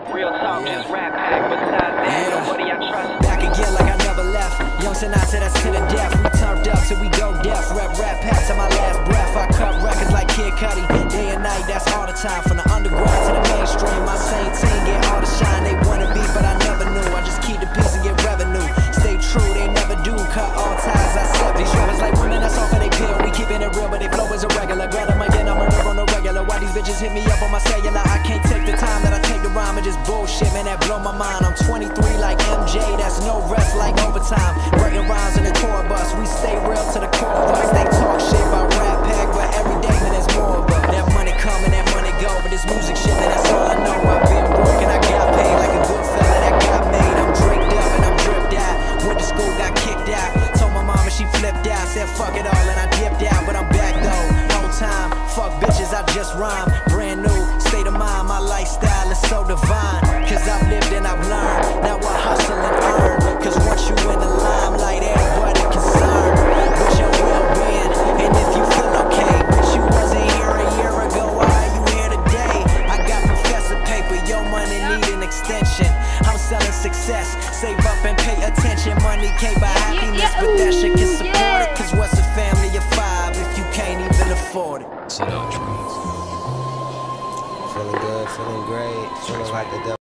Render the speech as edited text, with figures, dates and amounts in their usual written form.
Real talk, just rap pack. Besides that, nobody I trust. Back again like I never left. Young Sinatra, that's to the death. We turned up till we go deaf. Rap pack to my last breath. I cut records like Kid Cudi. Day and night, that's all the time. From the underground to the mainstream, my same team get all the shine. They wanna be, but I never knew. I just keep the peace and get revenue. Stay true, they never do. Cut all ties, I sever. These rappers like women that's off of they pill. We keeping it real, but they flow is irregular. Grab them again, I'm murder on the regular. Why these bitches hit me up on my cellular? I can't take the time that I take to rhyme and just bullshit, man, that blow my mind. I'm 23 like MJ, that's no rest like overtime. Writing rhymes in the tour bus, we stay real to the core of us. They talk shit about rap pack, but every day, man, there's more of us. That money come and that money go, but this music shit, man, that's all I know. I've been broke and I got paid like a good fella that got made. I'm draked up and I'm dripped out. Went to school, got kicked out. Told my mama she flipped out. Said fuck it all and I dipped out, but I'm back though. No time, fuck bitches, I just rhyme. Brand new state of mind, my lifestyle is so divine. Cause I've lived and I've learned. Now I hustle and earn. Cause once you in the limelight, everybody concerned with your well-being. And if you feel okay, but you wasn't here a year ago, why are you here today? I got professor paper, your money need an extension. I'm selling success, save up and pay attention. Money can't buy happiness, but that shit can support it. Cause what's a family of 5 if you can't even afford it? Feeling good, feeling great, feeling like the devil.